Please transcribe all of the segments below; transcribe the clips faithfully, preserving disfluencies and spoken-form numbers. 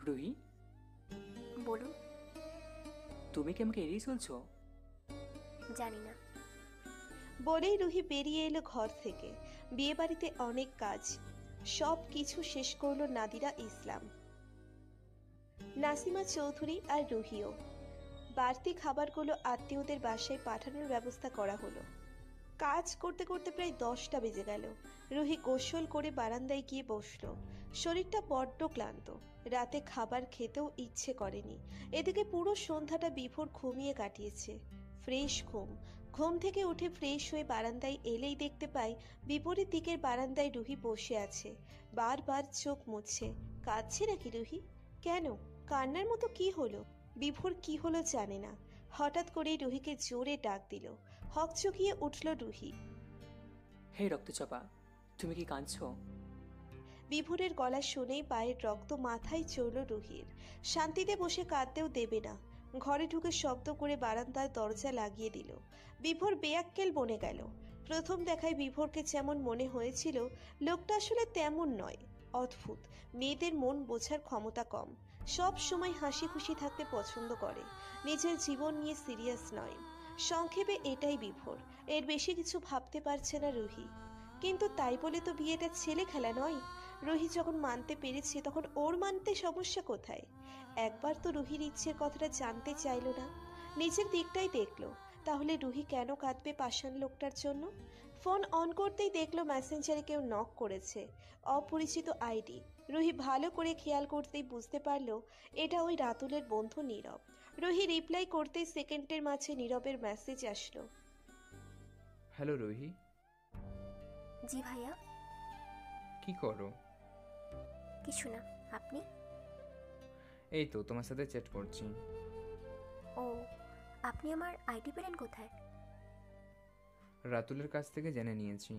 রুহি, বলুন। তুমি কি আমাকে এড়িয়ে চলছো? জানি না। বলেই রুহি বেরিয়ে এলো ঘর থেকে। বিয়ে বাড়িতে অনেক কাজ, সব কিছু শেষ করলো নাদিরা ইসলাম, নাসিমা চৌধুরী আর রুহিও। বাড়তি খাবারগুলো আত্মীয়দের বাসায় পাঠানোর ব্যবস্থা করা হলো। কাজ করতে করতে প্রায় দশটা বেজে গেল। রুহি গোসল করে বারান্দায় গিয়ে বসলো। শরীরটা বড্ড ক্লান্ত, রাতে খাবার খেতেও ইচ্ছে করেনি। এদিকে পুরো সন্ধ্যাটা বিভোর ঘুমিয়ে কাটিয়েছে, ফ্রেশ ঘুম। ঘুম থেকে উঠে ফ্রেশ হয়ে বারান্দায় এলেই দেখতে পাই বিপরীত দিকের বারান্দায় রুহি বসে আছে, বারবার চোখ মুছছে। কাঁদছে নাকি রুহি? কেন? কান্নার মতো কি হলো? বিভোর কি হলো জানে না। হঠাৎ করেই রুহিকে জোরে ডাক দিল। হকচকিয়ে উঠল রুহি। হে রক্তচাপা, তুমি কি কাঁদছো? বিভোরের গলা শুনেই পায়ের রক্ত মাথায় চড়ল রুহির। শান্তিতে বসে কাঁদতেও দেবে না, ঘরে ঢুকে শব্দ করে বারান্দার দরজা লাগিয়ে দিল। বিভোর বেয়াক্কেল বনে গেল। প্রথম দেখায় বিভোরকে যেমন মনে হয়েছিল, লোকটা আসলে তেমন নয়। অদ্ভুত, মেয়েদের মন বোঝার ক্ষমতা কম, সব সময় হাসি খুশি থাকতে পছন্দ করে, নিজের জীবন নিয়ে সিরিয়াস নয়। সংক্ষেপে এটাই বিভোর, এর বেশি কিছু ভাবতে পারছে না রুহি। কিন্তু তাই বলে তো বিয়েটা ছেলে খেলা নয়। রুহি যখন মানতে পেরেছে তখন ওর মানতে সমস্যা কোথায়? একবার তো রুহির ইচ্ছের কথাটা জানতে চাইল না, নিজের দিকটাই দেখলো। তাহলে রুহি কেন কাঁদবে পাষাণ লোকটার জন্য? ফোন অন করতেই দেখলো মেসেঞ্জারে কেউ নক করেছে, অপরিচিত আইডি। রুহি ভালো করে খেয়াল করতেই বুঝতে পারলো এটা ওই রাতুলের বন্ধু নীরব। রুহি রিপ্লাই করতেই সেকেন্ডের মাঝে নীরবের মেসেজ আসলো। হ্যালো রুহি। জি ভাইয়া। কি করো? কিছু না, আপনি? এই তো তোমার সাথে চ্যাট করছি। ও, আপনি আমার আইডি পেলেন কোথায়? রাতুলের কাছ থেকে জেনে নিয়েছি।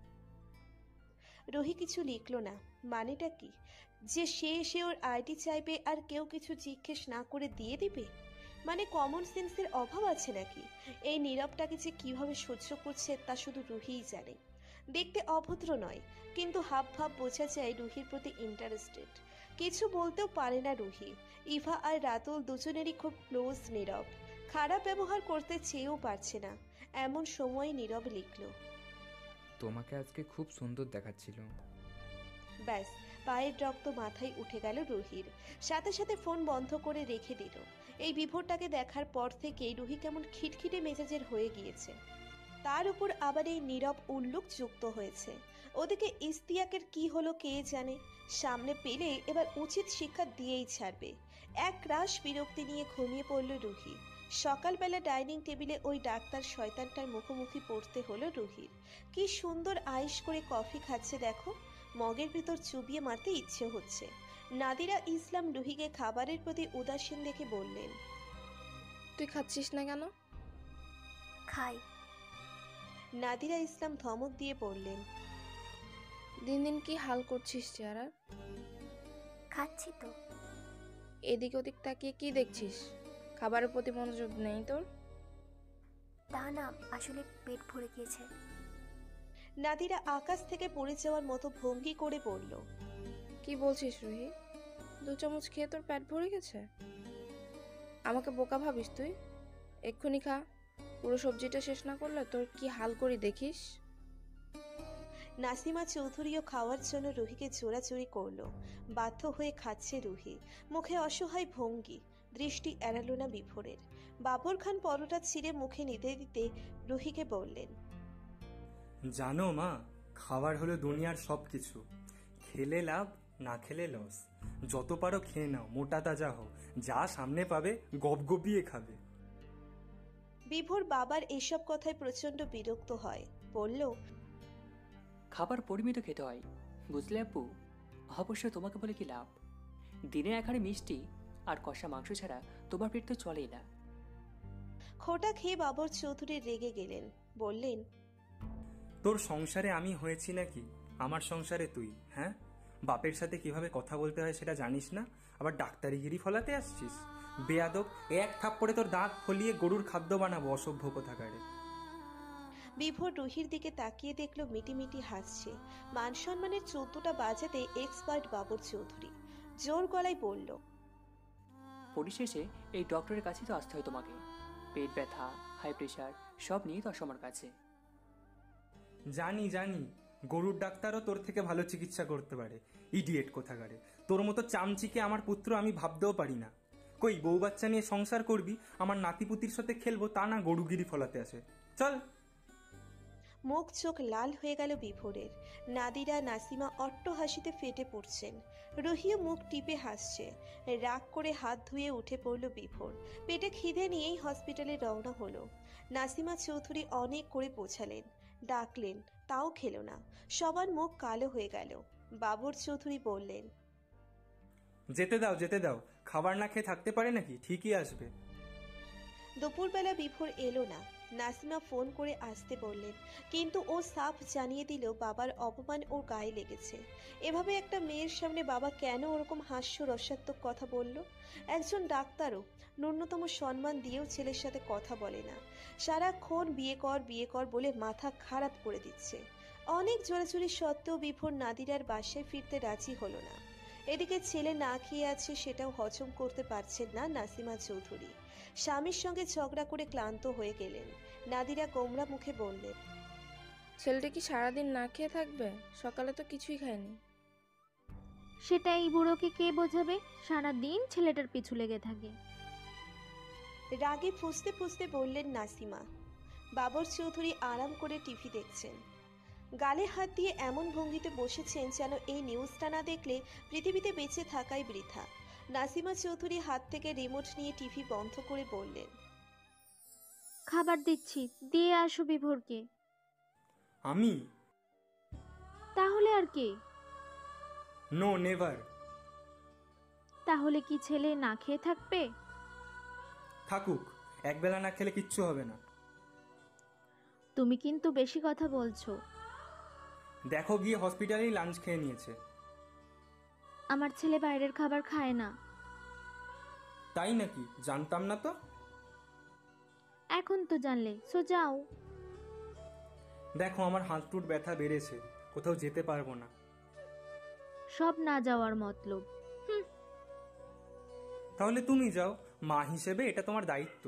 রুহি কিছু লিখলো না। মানেটা কি? যে সে এসে ওর আইডি চাইবে আর কেউ কিছু জিজ্ঞেস না করে দিয়ে দিবে? মানে কমন সেন্সের অভাব আছে নাকি? এই নীরবটাকে যে কিভাবে সহ্য করছে তা শুধু রুহিই জানে। দেখতে অভদ্র নয়, কিন্তু হাব ভাব বোঝা যায় রুহির প্রতি ইন্টারেস্টেড। কিছু বলতেও পারে না রুহি। ইভা আর রাতুল দুজনেরই খুব ক্লোজ নীরব, খারাপ ব্যবহার করতে চেয়েও পারছে না। এমন সময় নীরব লিখলো, তোমাকে আজকে খুব সুন্দর দেখাচ্ছিল। ব্যাস, পায়ের রক্ত মাথায় উঠে গেল রুহির। সাথে সাথে ফোন বন্ধ করে রেখে দিল। এই বিভোরটাকে দেখার পর থেকেই রুহি কেমন খিটখিটে মেজাজের হয়ে গিয়েছে। তার উপর আবার এই নীরব উল্লুক যুক্ত হয়েছে। ওদিকে ইস্তিয়াকের কি হলো কে জানে। সামনে পেলে এবার উচিত শিক্ষা দিয়েই ছাড়বে। এক রাশ বিরক্তি নিয়ে ঘুমিয়ে পড়ল রুহি। সকালবেলা ডাইনিং টেবিলে ওই ডাক্তার শয়তানটার মুখোমুখি পড়তে হলো রুহির। কি সুন্দর আয়েশ করে কফি খাচ্ছে দেখো, মগের ভিতর চুবিয়ে মারতে ইচ্ছে হচ্ছে। নাদিরা ইসলাম রুহিকে খাবারের প্রতি উদাসীন দেখে বললেন, তুই খাচ্ছিস না কেন? খাই। নাদিরা ইসলাম ধমক দিয়ে বললেন, দিন দিন কি হাল করছিস চেহারা? খাচ্ছি তো। এদিক ওদিক তাকিয়ে কি দেখছিস? খাবারের প্রতি মনোযোগ নেই তোর? তা না, আসলে পেট ভরে গিয়েছে। নাদিরা আকাশ থেকে পড়ে যাওয়ার মতো ভঙ্গি করে বলল, কি বলছিস রুহি? দু চামচ খেয়ে তোর পেট ভরে গেছে? আমাকে বোকা ভাবিস তুই? এক্ষুনি খা, পুরো সবজিটা শেষ না করলে তোর কি হাল করি দেখিস। নাসিমা চৌধুরীও খাওয়ার জন্য রুহিকে চোরাচুরি করলো। বাধ্য হয়ে খাচ্ছে রুহি, মুখে অসহায় ভঙ্গি, দৃষ্টি এড়ালো না বিভোরের। বাবর খান পরোটা ছিঁড়ে মুখে নিতে দিতে রুহিকে বললেন, জানো মা, খাবার হলো দুনিয়ার সব কিছু। খেলে লাভ, না খেলে লস। যত পারো খেয়ে নাও, মোটা তাজা হও, যা সামনে পাবে গপগপিয়ে খাবে। বিভোর বাবার এসব কথায় প্রচন্ড বিরক্ত হয়, বলল, খাবার পরিমিত খেতে হয়, বুঝলে আপু? অবশ্যই তোমাকে বলে কি লাভ? দিনে এখানে মিষ্টি আর কষা মাংস ছাড়া তোমার পেট তো চলেই না। খোটা খেয়ে বাবর চৌধুরী রেগে গেলেন, বললেন, তোর সংসারে আমি হয়েছি নাকি? আমার সংসারে তুই? হ্যাঁ, বাপের সাথে কিভাবে কথা বলতে হয় সেটা জানিস না, আবার ডাক্তারিগিরি ফলাতে আসছিস? বেয়াদব, এক থাপ্পড়ে তোর দাঁত ফলিয়ে গরুর খাদ্য বানাবো, অসভ্য কোথাকারে। বিভোর রুহির দিকে তাকিয়ে দেখলো মিটিমিটি হাসছে। মান সম্মানের চোদ্দটা বাজাতে এক্সপার্ট বাবর চৌধুরী জোর গলায় বলল, পরিশেষে এই ডক্টরের কাছেই তো আসতে হয় তোমাকে। পেট ব্যথা, হাই প্রেশার সব নিয়েই তো আসো আমার কাছে। জানি জানি, গরুর ডাক্তারও তোর থেকে ভালো চিকিৎসা করতে পারে। ইডিয়েট কোথাকারে, তোর মতো চামচিকে আমার পুত্র আমি ভাবতেও পারি না। কই বউ বাচ্চা নিয়ে সংসার করবি, আমার নাতিপুতির সাথে খেলবো, তা না গরুগিরি ফলাতে আসে। চল। মুখ চোখ লাল হয়ে গেল বিভোরের। নাদিরা নাসিমা অট্ট হাসিতে ফেটে পড়ছেন। রুহিও মুখ টিপে হাসছে। রাগ করে হাত ধুয়ে উঠে পড়ল বিভোর। পেটে খিদে নিয়েই হসপিটালে রওনা হলো। নাসিমা চৌধুরী অনেক করে পৌঁছালেন, ডাকলেন, তাও খেলো না। সবার মুখ কালো হয়ে গেল। বাবর চৌধুরী বললেন, যেতে দাও যেতে দাও, খাবার না খেয়ে থাকতে পারে নাকি, ঠিকই আসবে। দুপুরবেলা বিভোর এলো না। নাসিমা ফোন করে আসতে বললেন, কিন্তু ও সাফ জানিয়ে দিল বাবার অপমান ওর গায়ে লেগেছে। এভাবে একটা মেয়ের সামনে বাবা কেন ওরকম হাস্য রসাত্মক কথা বলল? একজন ডাক্তারও ন্যূনতম সম্মান দিয়েও ছেলের সাথে কথা বলে না। সারাক্ষণ বিয়ে কর বিয়ে কর বলে মাথা খারাপ করে দিচ্ছে। অনেক জোরাজুরি সত্ত্বেও বিভোর নাদিরার বাসায় ফিরতে রাজি হলো না। এদিকে ছেলে না খেয়ে আছে, সেটাও হজম করতে পারছেন না নাসিমা চৌধুরী। স্বামীর সঙ্গে ঝগড়া করে ক্লান্ত হয়ে গেলেন। নাদিরা গোমরা মুখে বললেন, ছেলেটা কি সারাদিন না খেয়ে থাকবে? সকালে তো কিছুই খায়নি। সেটা এই বুড়োকে কে বোঝাবে? সারা দিন ছেলেটার পিছু লেগে থাকে। রাগে ফুঁসতে ফুঁসতে বললেন নাসিমা। বাবর চৌধুরী আরাম করে টিভি দেখছেন। গালে হাত দিয়ে এমন ভঙ্গিতে বসেছেন যেন এই নিউজটা না দেখলে পৃথিবীতে বেঁচে থাকাই বৃথা। নাসিমা চৌধুরী হাত থেকে রিমোট নিয়ে টিভি বন্ধ করে বললেন, খাবার দিচ্ছি, দিয়ে আসো বিভোরকে। আমি? তাহলে আর কে? No never. তাহলে কি ছেলে না খেয়ে থাকবে? থাকুক, একবেলা না খেলে কিচ্ছু হবে না। তুমি কিন্তু বেশি কথা বলছো। দেখো গিয়ে হসপিটালেই লাঞ্চ খেয়ে নিয়েছে। আমার ছেলে বাইরের খাবার খায় না। তাই নাকি? জানতাম না তো। এখন তো জানলে, সো যাও। দেখো আমার হাঁটুর ব্যথা বেড়েছে, কোথাও যেতে পারবো না। সব না যাওয়ার মতলব। তাহলে তুমি যাও, মা হিসেবে এটা তোমার দায়িত্ব।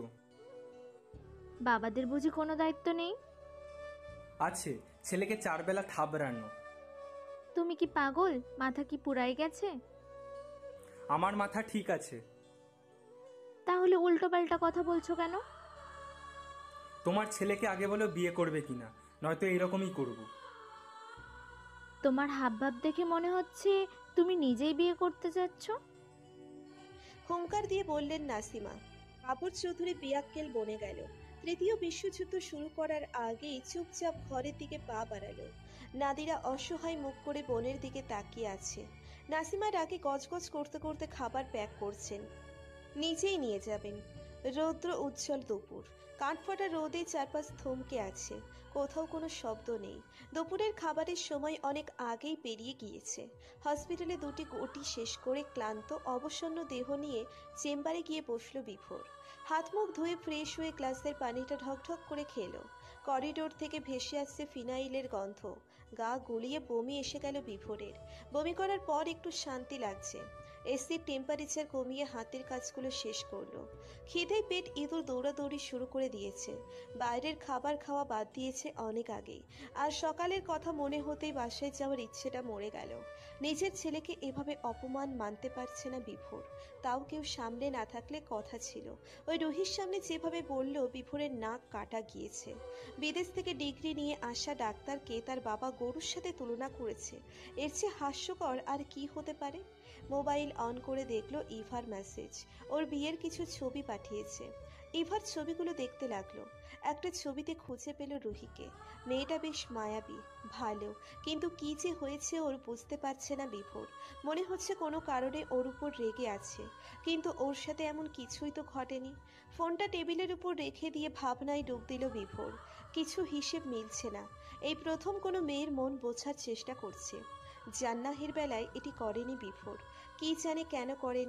বাবাদের বুঝি কোনো দায়িত্ব নেই? আছে, ছেলেকে চার বেলা থাবড়ানো। তুমি কি পাগল? মাথা কি পুরাই গেছে? আমার মাথা ঠিক আছে। তাহলে উল্টো পাল্টা কথা বলছো কেন? তোমার ছেলেকে আগে বলো বিয়ে করবে কিনা, নয়তো এইরকমই করবো। তোমার হাবভাব দেখে মনে হচ্ছে তুমি নিজেই বিয়ে করতে যাচ্ছ। হুঙ্কার দিয়ে বললেন নাসিমা। বাবর চৌধুরী বিয়াক্কেল বনে গেল। তৃতীয় বিশ্বযুদ্ধ শুরু করার আগেই চুপচাপ ঘরের দিকে পা বাড়ালো। নাদিরা অসহায় মুখ করে বোনের দিকে তাকিয়ে আছে। নাসিমার আগে গজগজ করতে করতে খাবার প্যাক করছেন, নিজেই নিয়ে যাবেন। রৌদ্র উজ্জ্বল দুপুর, কাঠফাটা রোদে চারপাশ থমকে আছে, কোথাও কোনো শব্দ নেই। দুপুরের খাবারের সময় অনেক আগেই পেরিয়ে গিয়েছে। হসপিটালে দুটি গটি শেষ করে ক্লান্ত অবসন্ন দেহ নিয়ে চেম্বারে গিয়ে বসলো বিভোর। হাত মুখ ধুয়ে ফ্রেশ হয়ে গ্লাসের পানিটা ঢকঢক করে খেলো। করিডোর থেকে ভেসে আসছে ফিনাইলের গন্ধ। গা গুলিয়ে বমি এসে গেল বিভোরের। বমি করার পর একটু শান্তি লাগছে। এসির টেম্পারেচার কমিয়ে হাতের কাজগুলো শেষ করলো। খিদে পেট ইঁদুর দৌড়াদৌড়ি শুরু করে দিয়েছে। বাইরের খাবার খাওয়া বাদ দিয়েছে অনেক আগেই। আর সকালের কথা মনে হতেই বাসায় যাওয়ার ইচ্ছেটা মরে গেল। নিজের ছেলেকে এভাবে অপমান মানতে পারছে না বিভোর। তাও কেউ সামনে না থাকলে কথা ছিল। ওই রুহির সামনে যেভাবে বলল, বিভোরের নাক কাটা গিয়েছে। বিদেশ থেকে ডিগ্রি নিয়ে আসা ডাক্তারকে তার বাবা গরুর সাথে তুলনা করেছে। এর চেয়ে হাস্যকর আর কি হতে পারে? মোবাইল অন করে দেখলো ইভার মেসেজ। ওর বিয়ের কিছু ছবি পাঠিয়েছে। ইভার ছবিগুলো দেখতে লাগলো। একটা ছবিতে খুঁজে পেল রুহিকে। মেয়েটা বেশ মায়াবী, ভালো, কিন্তু কি যে হয়েছে ওর বুঝতে পারছে না বিভোর। মনে হচ্ছে কোনো কারণে ওর উপর রেগে আছে, কিন্তু ওর সাথে এমন কিছুই তো ঘটেনি। ফোনটা টেবিলের উপর রেখে দিয়ে ভাবনায় ডুব দিল বিভোর। কিছু হিসেব মিলছে না। এই প্রথম কোনো মেয়ের মন বোঝার চেষ্টা করছে। জান্নাহের বেলায় এটি করেনি বিভোর। কি জানে কেন করেনি।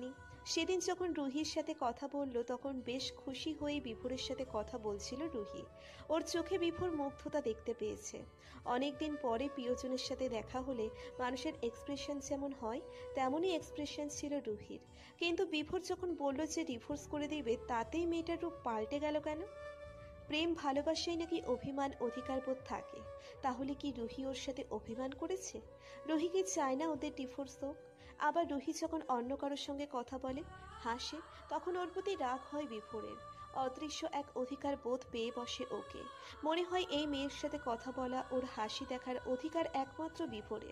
সেদিন যখন রুহির সাথে কথা বলল তখন বেশ খুশি হয়ে বিভোরের সাথে কথা বলছিল রুহি। ওর চোখে বিভোর মুগ্ধতা দেখতে পেয়েছে। অনেকদিন পরে প্রিয়জনের সাথে দেখা হলে মানুষের এক্সপ্রেশন যেমন হয় তেমনই এক্সপ্রেশন ছিল রুহির। কিন্তু বিভোর যখন বলল যে ডিভোর্স করে দিবে তাতেই মেয়েটার রূপ পাল্টে গেল কেন? প্রেম ভালোবাসায় নাকি অভিমান অধিকারবোধ থাকে, তাহলে কি রুহি ওর সাথে অভিমান করেছে? রুহি কি চায় না ওদের ডিভোর্স হোক? আবার রুহি যখন অন্য কারোর সঙ্গে কথা বলে, হাসে, তখন ওর প্রতি রাগ হয় বিভোরের। অদৃশ্য এক অধিকার বোধ পেয়ে বসে ওকে। মনে হয় এই মেয়ের সাথে কথা বলা, ওর হাসি দেখার অধিকার একমাত্র বিভোরের।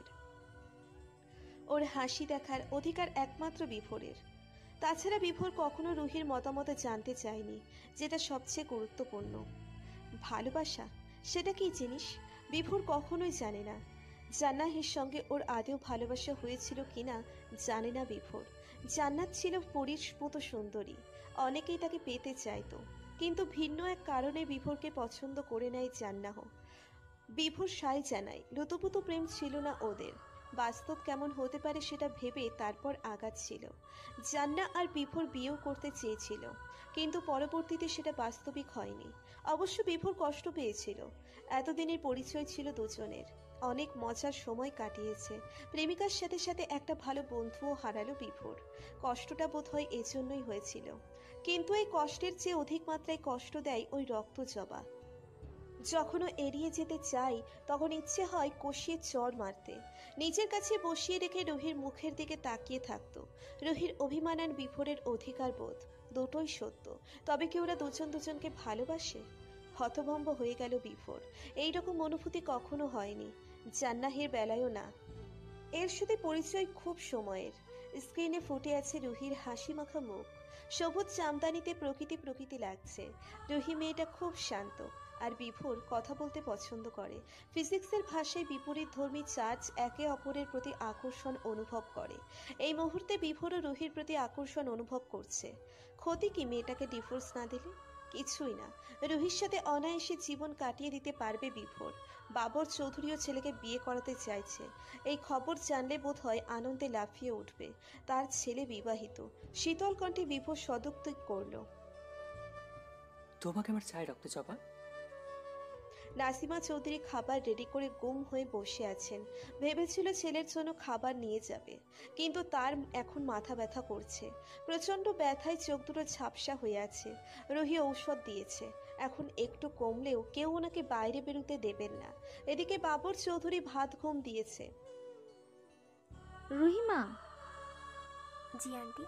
ওর হাসি দেখার অধিকার একমাত্র বিভোরের। তাছাড়া বিভোর কখনো রুহির মতামত জানতে চায়নি, যেটা সবচেয়ে গুরুত্বপূর্ণ। ভালোবাসা সেটা কি জিনিস বিভোর কখনোই জানে না। জান্নাতের সঙ্গে ওর আদেও ভালোবাসা হয়েছিল কিনা জানে না বিভোর। জান্নাত ছিল পরীর মতো সুন্দরী, অনেকেই তাকে পেতে চাইতো, কিন্তু ভিন্ন এক কারণে বিভোরকে পছন্দ করে নেয় জান্নাহ। বিভোর সায় জানায় লুতুপুতু প্রেম ছিল না ওদের, বাস্তব কেমন হতে পারে সেটা ভেবে তারপর আগাচ্ছিল। জান্না আর বিভোর বিয়েও করতে চেয়েছিল, কিন্তু পরবর্তীতে সেটা বাস্তবিক হয়নি। অবশ্য বিভোর কষ্ট পেয়েছিল। এতদিনের পরিচয় ছিল দুজনের, অনেক মজার সময় কাটিয়েছে। প্রেমিকার সাথে সাথে একটা ভালো বন্ধুও হারালো বিভোর। কষ্টটা বোধ হয় এজন্যই হয়েছিল, কিন্তু এই কষ্টের চেয়ে অধিক মাত্রায় কষ্ট দেয় ওই রক্ত জবা। যখনও এড়িয়ে যেতে চাই তখন ইচ্ছে হয় কষিয়ে চড় মারতে। নিজের কাছে বসিয়ে রেখে রুহির মুখের দিকে তাকিয়ে থাকতো। রুহির অভিমান আর বিভোরের অধিকার বোধ দুটোই সত্য, তবে কি ওরা দুজন দুজনকে ভালোবাসে? হতভম্ব হয়ে গেল বিভোর। এইরকম অনুভূতি কখনো হয়নি, জান্নাহের বেলায়ও না। এর সাথে পরিচয় খুব সময়ের। স্ক্রিনে ফুটে আছে রুহির হাসি মাখা মুখ। সবুজ জামদানিতে প্রকৃতি প্রকৃতি লাগছে। রুহি মেয়েটা খুব শান্ত, আর বিভোর কথা বলতে পছন্দ করে। ফিজিক্সের ভাষায় বিপরীত ধর্মী চার্জ একে অপরের প্রতি আকর্ষণ অনুভব করে। এই মুহূর্তে বিভোরও রুহির প্রতি আকর্ষণ অনুভব করছে। ক্ষতি কি মেয়েটাকে ডিভোর্স না দিলে? কিছুই না। রুহির সাথে অনায়াসে জীবন কাটিয়ে দিতে পারবে বিভোর। বাবর চৌধুরীও ছেলেকে বিয়ে করাতে চাইছে। এই খবর জানলে বোধ হয় আনন্দে লাফিয়ে উঠবে। তার ছেলে বিবাহিত। শীতল কণ্ঠে বিভোর সদুক্তি করল, তোমাকে আমার চাই রক্ত জবা। নাসিমা চৌধুরী খাবার রেডি করে গুম হয়ে বসে আছেন। ভেবেছিল ছেলের জন্য খাবার নিয়ে যাবে, কিন্তু তার এখন মাথা ব্যথা করছে। প্রচন্ড ব্যথায় চোখ দুটো ঝাপসা হয়ে আছে। রুহি ঔষধ দিয়েছে, এখন একটু কমলেও কেউ ওনাকে বাইরে বেরোতে দেবেন না। এদিকে বাবর চৌধুরী ভাত ঘুম দিয়েছে। রুহিমা, জি আন্টি।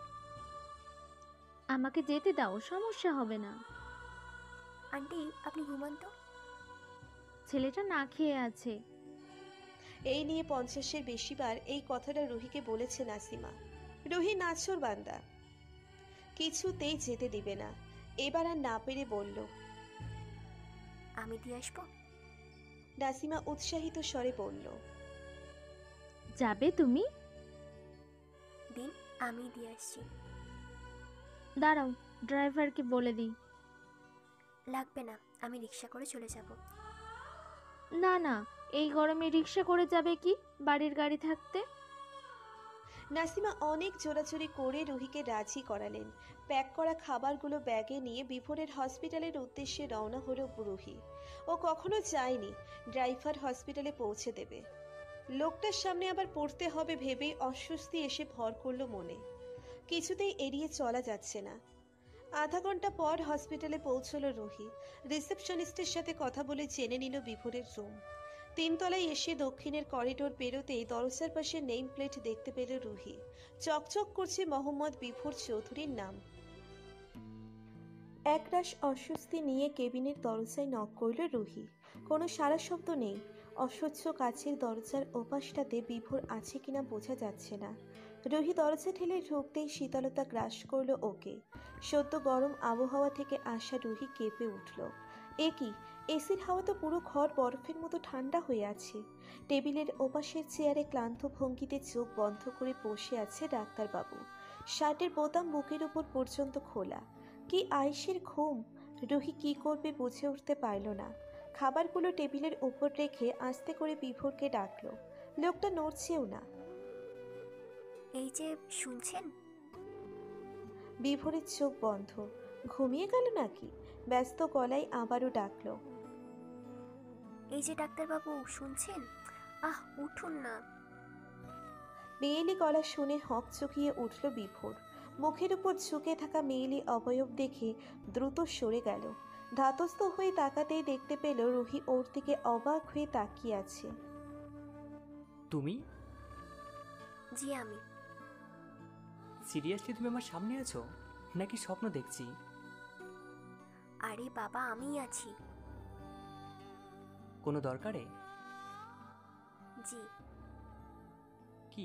আমাকে যেতে দাও, সমস্যা হবে না। আন্টি আপনি ঘুমান তো। ছেলেটা না খেয়ে আছে। এই নিয়ে পঞ্চাশের বেশিবার এই কথাটা রুহিকে বলেছে নাসিমা। রুহি নাছোড় বান্দা, কিছুতেই যেতে দিবে না। এবার আর না পেরে বলল, আমি দিয়ে আসবো। নাসিমা উৎসাহিত স্বরে বলল, যাবে তুমি? দিন, আমি দিয়ে আসছি। দাঁড়াও, ড্রাইভারকে বলে দিই। লাগবে না, আমি রিক্সা করে চলে যাব। না না, এই গরমে রিক্সা করে যাবে কি, বাড়ির গাড়ি থাকতে। নাসিমা অনেক জোরাজুরি করে রুহিকে রাজি করালেন। প্যাক করা খাবারগুলো ব্যাগে নিয়ে বিভোরের হসপিটালের উদ্দেশ্যে রওনা হলো রুহি। ও কখনো চায়নি ড্রাইভার হসপিটালে পৌঁছে দেবে। লোকটার সামনে আবার পড়তে হবে ভেবেই অস্বস্তি এসে ভর করলো মনে। কিছুতেই এড়িয়ে চলা যাচ্ছে না। আধা ঘন্টা পর হসপিটালে পৌঁছলো রুহি। রিসেপশনিস্টের সাথে কথা বলে জেনে নিল বিভোরের রুম। তিনতলায় এসে দক্ষিণের করিডোর পেরোতেই দরজার পাশে নেম প্লেট দেখতে পেল রুহি। চকচক করছে মোহাম্মদ বিভোর চৌধুরীর নাম। একরাশ অস্বস্তি নিয়ে কেবিনের দরজায় নক করল রুহি। কোনো সারা শব্দ নেই। অস্বচ্ছ কাচের দরজার ওপাশটাতে বিভোর আছে কিনা বোঝা যাচ্ছে না। রুহি দরজা ঠেলে ঢুকতেই শীতলতা গ্রাস করলো ওকে। সদ্য গরম আবহাওয়া থেকে আসা রুহি কেঁপে উঠল। এ কি, এসির হাওয়া তো পুরো ঘর বরফের মতো ঠান্ডা হয়ে আছে। টেবিলের ওপাশের চেয়ারে ক্লান্ত ভঙ্গিতে চোখ বন্ধ করে বসে আছে ডাক্তারবাবু। শার্টের বোতাম বুকের উপর পর্যন্ত খোলা। কি আয়েশের ঘুম! রুহি কি করবে বুঝে উঠতে পারল না। খাবারগুলো টেবিলের উপর রেখে আস্তে করে বিভোরকে ডাকলো। লোকটা নড়ছেও না। এই যে শুনছেন, বিভোরের চোখ বন্ধ। ঘুমিয়ে গেল নাকি? ব্যস্ত গলায় আবারও ডাকলো, এই যে ডাক্তারবাবু, শুনছেন? আহ, উঠুন না। মেয়েলি গলা শুনে হক চকিয়ে উঠল বিভোর। মুখের উপর ঝুঁকে থাকা মেয়েলি অবয়ব দেখে দ্রুত সরে গেল। ধাতস্থ হয়ে তাকাতেই দেখতে পেল রুহি ওর দিকে অবাক হয়ে তাকিয়ে আছে। তুমি? জি আমি। সিরিয়াসলি তুমি আমার সামনে আছো নাকি স্বপ্ন দেখছি? আরে বাবা, আমিই আছি। কোনো দরকারে? জি। কি?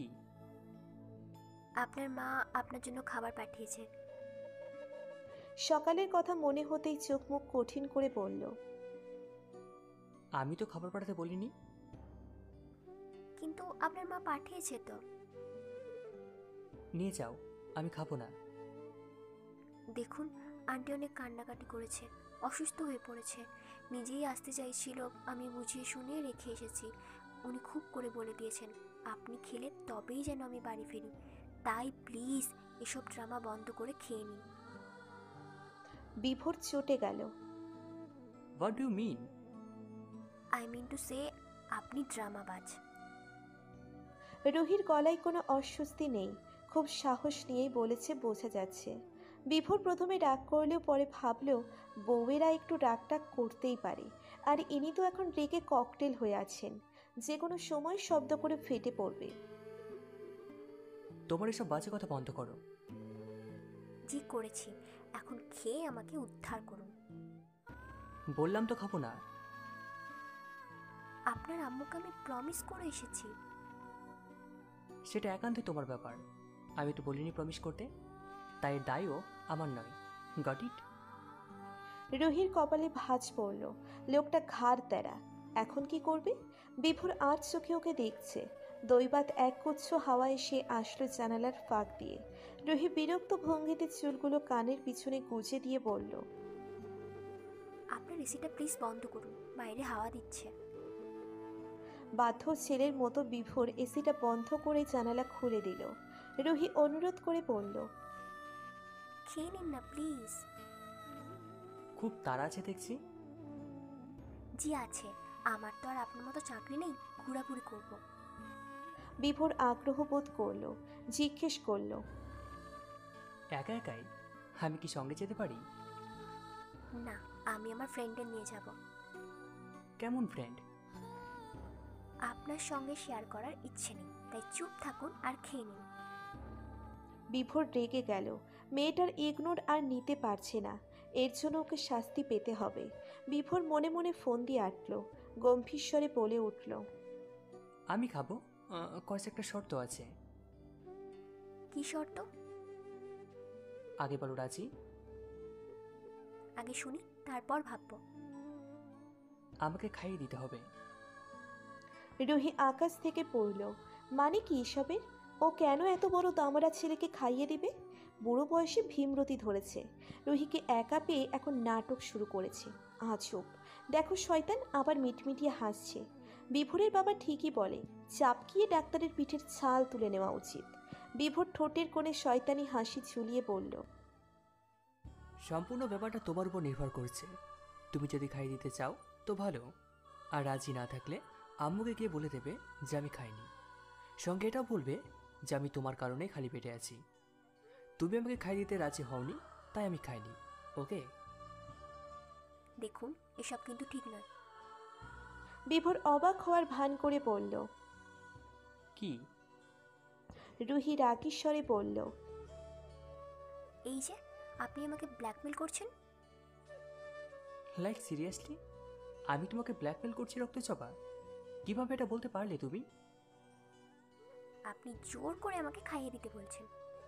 আপনার মা আপনার জন্য খাবার পাঠিয়েছে। সকালের কথা মনে হতেই চোখ মুখ কঠিন করে বলল, আমি তো খাবার পাঠাতে বলিনি। কিন্তু আপনার মা পাঠিয়েছে তো। নিয়ে যাও, আমি খাবো না। দেখুন, আন্টি অনেক কান্নাকাটি করেছে, অসুস্থ হয়ে পড়েছে। নিজেই আসতে চাইছিল, আমি বুঝিয়ে শুনিয়ে রেখে এসেছি। উনি খুব করে বলে দিয়েছেন আপনি খেলে তবেই যেন আমি বাড়ি ফিরি। তাই প্লিজ এসব ড্রামা বন্ধ করে খেয়ে নিন। বিভোর চটে গেল। What do mean? I mean to say আপনি ড্রামাবাজ। রুহির গলায় কোনো অস্বস্তি নেই, খুব সাহস নিয়েই বলেছে বোঝা যাচ্ছে। বিভোর প্রথমে রাগ করলেও পরে ভাবলেও বউয়েরা একটু রাগটাগ করতেই পারে, আর ইনি তো এখন রেগে ককটেল হয়ে আছেন, যে কোনো সময় শব্দ করে ফেটে পড়বে। তোমার এসব বাজে কথা বন্ধ করো। জি করেছি, এখন খেয়ে আমাকে উদ্ধার করুন। বললাম তো খাবো না। আপনার আম্মুকে আমি প্রমিস করে এসেছি। সেটা একান্তই তোমার ব্যাপার, আমি তো বলিনি প্রমিস করতে, তাই এর দায়ও আমার নয়। Got it? রুহির কপালে ভাঁজ পড়ল, লোকটা ঘাড় তেরা। এখন কি করবে? বিভোর আর চোখে ওকে দেখছে। দৈবাত একগুচ্ছ হাওয়া এসে আসলো জানালার ফাঁক দিয়ে। রুহি বিরক্ত ভঙ্গিতে চুলগুলো কানের পিছনে গুজে দিয়ে বলল, আপনার এসিটা প্লিজ বন্ধ করুন, বাইরে হাওয়া দিচ্ছে। বাধ্য ছেলের মতো বিভোর এসিটা বন্ধ করে জানালা খুলে দিল। রুহি অনুরোধ করে বলল, খেয়ে নিন না প্লিজ। খুব তাড়া আছে দেখছি। জি আছে, আমার তো আর আপনার মতো চাকরি নেই, ঘোরাঘুরি করব। বিভোর আগ্রহ বোধ করলো, জিজ্ঞেস করলো, একা একাই আমি কি সঙ্গে যেতে পারি? না, আমি আমার ফ্রেন্ডের নিয়ে যাব। কেমন ফ্রেন্ড? আপনার সঙ্গে শেয়ার করার ইচ্ছে নেই, তাই চুপ থাকুন আর খেয়ে নিন। বিভোর রেগে গেল। মেয়েটার ইগনোর আর নিতে পারছে না, এর জন্য ওকে শাস্তি পেতে হবে। বিভোর মনে মনে ফোন দিয়ে আটল, গম্ভীর স্বরে বলে উঠল, আমি খাবো, কয়েক একটা শর্ত আছে। কি শর্ত? আগে বলো রাজি। আগে শুনি, তারপর ভাববো। আমাকে খাইয়ে দিতে হবে। রুহি আকাশ থেকে পড়ল। মানে কি এসবের? ও কেন এত বড় দামড়া ছেলেকে খাইয়ে দিবে? বুড়ো বয়সে ভীমরতি ধরেছে। রুহিকে একা পেয়ে এখন নাটক শুরু করেছে। আজব, দেখো শয়তান আবার মিটমিটিয়ে হাসছে। বিভোরের বাবা ঠিকই বলে, চাপকিয়ে ডাক্তারের পিঠের ছাল তুলে নেওয়া উচিত। বিভোর ঠোঁটের কোণে শয়তানি হাসি ঝুলিয়ে বলল, সম্পূর্ণ ব্যাপারটা তোমার উপর নির্ভর করছে। তুমি যদি খাইয়ে দিতে চাও তো ভালো, আর রাজি না থাকলে আম্মুকে গিয়ে বলে দেবে যে আমি খাইনি। সঙ্গে এটাও বলবে যে আমি তোমার কারণে খালি পেটে আছি। তুমি আমাকে খাইয়ে দিতে রাজি হওনি, তাই আমি খাইনি। ওকে? দেখুন, এসব কিন্তু ঠিক নয়। বিভোর অবাক হওয়ার ভান করে বলল। কি? রুহি রাগীস্বরে বলল, এই যে আপনি আমাকে ব্ল্যাকমেল করছেন। Like seriously? আমি তোমাকে ব্ল্যাকমেল করছি রক্তচপা? কিভাবে এটা বলতে পারলে তুমি? আপনি জোর করে আমাকে খাইয়ে দিতে বলছেন।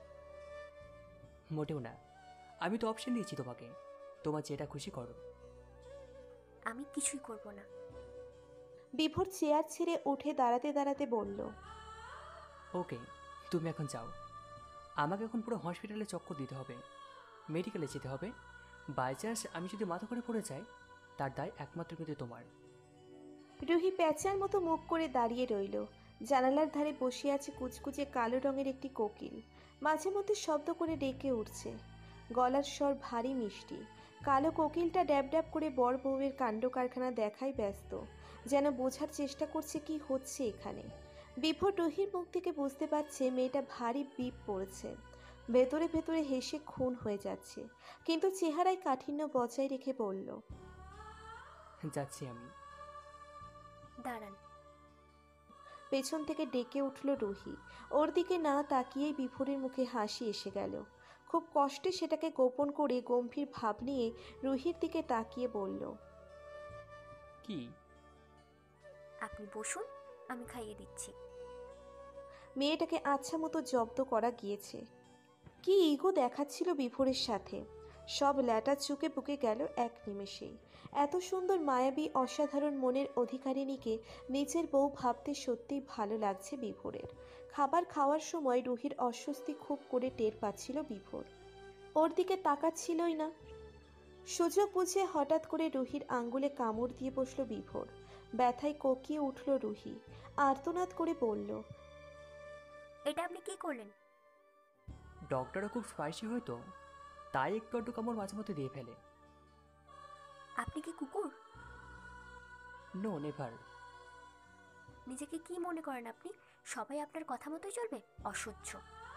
মোটেও না, আমি তো অপশন দিয়েছি তোমাকে, তোমার যেটা খুশি করো। আমি কিছুই করব না। বিভোর চেয়ার ছেড়ে উঠে দাঁড়াতে দাঁড়াতে বলল, ওকে, তুমি এখন যাও। আমাকে এখন পুরো হসপিটালে চক্কর দিতে হবে, মেডিকেলে যেতে হবে। বাই চান্স আমি যদি মাথা করে পড়ে যাই, তার দায় একমাত্র কিন্তু তোমার। রুহি প্যাঁচার মতো মুখ করে দাঁড়িয়ে রইল। জানালার ধারে বসে আছে কুচকুচে কালো রঙের একটি কোকিল, মাঝে মধ্যে শব্দ করে ডেকে উঠছে। গলার স্বর ভারী মিষ্টি। কালো কোকিলটা ড্যাব ড্যাব করে বর বউয়ের কাণ্ড কারখানা দেখাই ব্যস্ত, যেন বোঝার চেষ্টা করছে কি হচ্ছে এখানে। বিভোর রুহির মুখ থেকে বুঝতে পারছে মেয়েটা ভারী বিপ পড়েছে। ভেতরে ভেতরে হেসে খুন হয়ে যাচ্ছে, কিন্তু চেহারায় কাঠিন্য বজায় রেখে বলল, যাচ্ছি আমি। দাঁড়ান। পেছন থেকে ডেকে উঠল রুহি। ওর দিকে না তাকিয়েই বিভোরের মুখে হাসি এসে গেল। খুব কষ্টে সেটাকে গোপন করে গম্ভীর ভাব নিয়ে রুহির দিকে তাকিয়ে বলল, কি? আপনি বসুন, আমি খাইয়ে দিচ্ছি। মেয়েটাকে আচ্ছা মতো জব্দ করা গিয়েছে। কি ইগো দেখাচ্ছিল বিভোরের সাথে, সব ল্যাটা চুকে বুকে গেল এক নিমেষেই। এত সুন্দর মায়াবী অসাধারণ মনের অধিকারিণীকে নিজের বউ ভাবতে সত্যিই ভালো লাগছে বিভোরের। খাবার খাওয়ার সময় রুহির অস্বস্তি খুব করে টের পাচ্ছিল বিভোর। ওর দিকে তাকাচ্ছিলই না। সুযোগ বুঝে হঠাৎ করে রুহির আঙ্গুলে কামড় দিয়ে বসল বিভোর। ব্যথায় কোকিয়ে উঠল রুহি, আর্তনাদ করে বলল, এটা আপনি কি করলেন? ডক্টরও খুব স্পাইসি হয়তো, তাই একটু একটু কামড় মাঝে মধ্যে দিয়ে ফেলে। আপনি কি কুকুর? No never. নিজেকে কি মনে করেন আপনি? সবাই আপনার কথা মতোই চলবে? অসহ্য।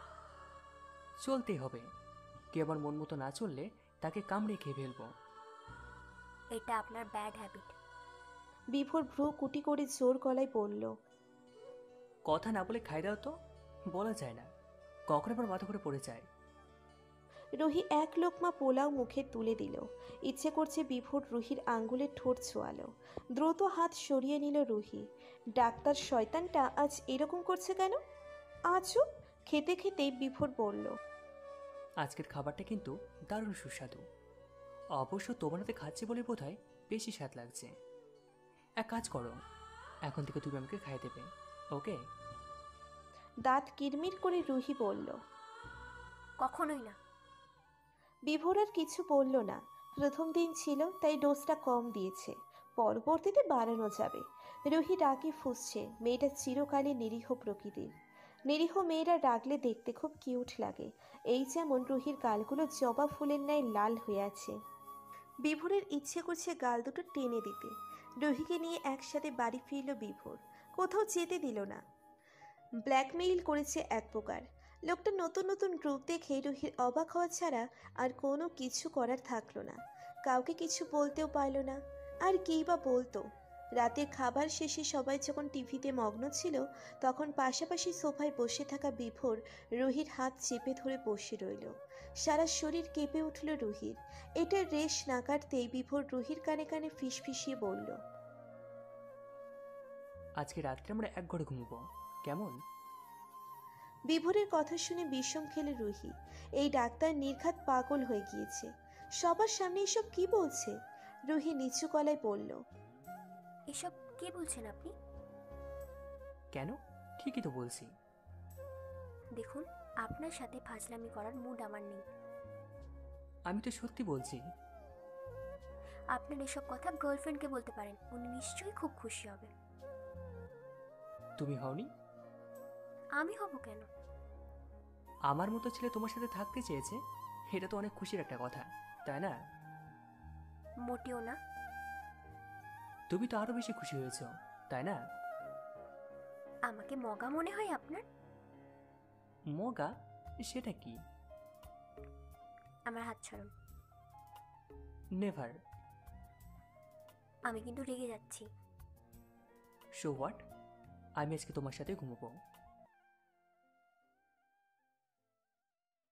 চলতেই হবে, কেউ আমার মন মতো না চললে তাকে কামড়ে খেয়ে ফেলবো। এটা আপনার ব্যাড হ্যাবিট। বিভোর ভ্রু কুটি করে জোর গলায় বলল, কথা না বলে খাই দাও তো। বলা যায় না, কখন আবার মাথা করে পড়ে যায়। রুহি এক লোকমা পোলাও মুখে তুলে দিল। ইচ্ছে করছে বিভোর রুহির আঙ্গুলের ঠোঁট ছোঁয়ালো। দ্রুত হাত সরিয়ে নিল রুহি। ডাক্তার শয়তানটা আজ এরকম করছে কেন? আজও খেতে খেতেই বিভোর বলল, আজকের খাবারটা কিন্তু দারুণ সুস্বাদু। অবশ্য তোমার হাতে খাচ্ছি বলে বোধ হয় বেশি স্বাদ লাগছে। এক কাজ করো, এখন থেকে তুমি আমাকে খাই দেবে, ওকে? দাঁত কিরমির করে রুহি বলল। কখনোই না। বিভোর আর কিছু বলল না। প্রথম দিন ছিল তাই ডোজটা কম দিয়েছে, পরবর্তীতে বাড়ানো যাবে। রুহি রাগে ফুঁসছে। মেয়েটা চিরকালে নিরীহ প্রকৃতির। নিরীহ মেয়েরা রাগলে দেখতে খুব কিউট লাগে। এই যেমন রুহির গালগুলো জবা ফুলের ন্যায় লাল হয়ে আছে। বিভোরের ইচ্ছে করছে গাল দুটো টেনে দিতে। রুহিকে নিয়ে একসাথে বাড়ি ফিরল বিভোর। কোথাও যেতে দিল না। ব্ল্যাকমেইল করেছে এক প্রকার। লোকটা নতুন নতুন রূপ দেখে রুহির অবাক হওয়া ছাড়া আর কোনো কিছু করার থাকলো না। কাউকে কিছু বলতেও পারল না। আর কী বা বলতো? রাতের খাবার শেষে সবাই যখন টিভিতে মগ্ন ছিল, তখন পাশাপাশি সোফায় বসে থাকা বিভোর রুহির হাত চেপে ধরে বসে রইল। সারা শরীর কেঁপে উঠল রুহির। এটার রেশ না কাটতেই বিভোর রুহির কানে কানে ফিসফিসিয়ে বলল, আজকে রাত্রে আমরা এক ঘরে ঘুমবো, কেমন? বিভোরের কথা শুনে বিষম খেলে রুহি। এই ডাক্তার নির্ঘাত পাগল হয়ে গিয়েছে। সবার সামনে এসব কি বলছে? রুহি নিচু গলায় বলল, এসব কি বলছেন আপনি? কেন, ঠিকই তো বলছি। দেখুন, আপনার সাথে ফাজলামি করার মুড আমার নেই। আমি তো সত্যি বলছি। আপনার এসব কথা গার্লফ্রেন্ডকে বলতে পারেন, উনি নিশ্চয়ই খুব খুশি হবে। তুমি হওনি? আমি হব কেন? আমার মতো ছেলে তোমার সাথে থাকতে চেয়েছে, এটা তো অনেক খুশির একটা কথা, তাই না? মোটেও না। তুমি তো আরো বেশি খুশি হয়েছো, তাই না? আমাকে মগা মনে হয় আপনার? মগা? সেটা কি? আমার হাত ছাড়ুন। নেভার। আমি কিন্তু রেগে যাচ্ছি। সো হোয়াট, আমি আজকে তোমার সাথে ঘুমোবো।